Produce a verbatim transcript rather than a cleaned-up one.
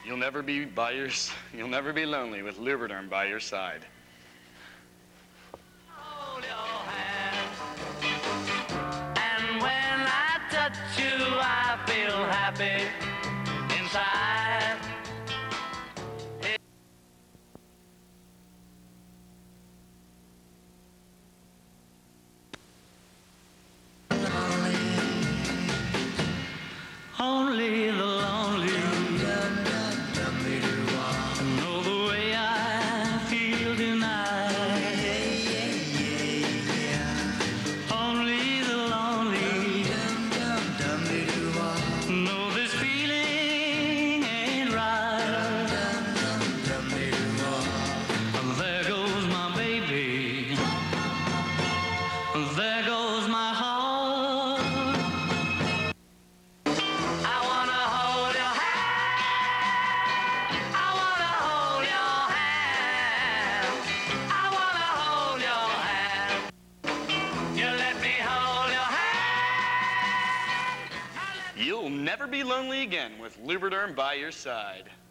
You'll never be by your, you'll never be lonely with Lubriderm by your side. Hold your hand, and when I touch you, I feel happy inside. Only the lonely know the way I feel tonight. Only the lonely know this feeling ain't right. There goes my baby, there goes my heart. You'll never be lonely again with Lubriderm by your side.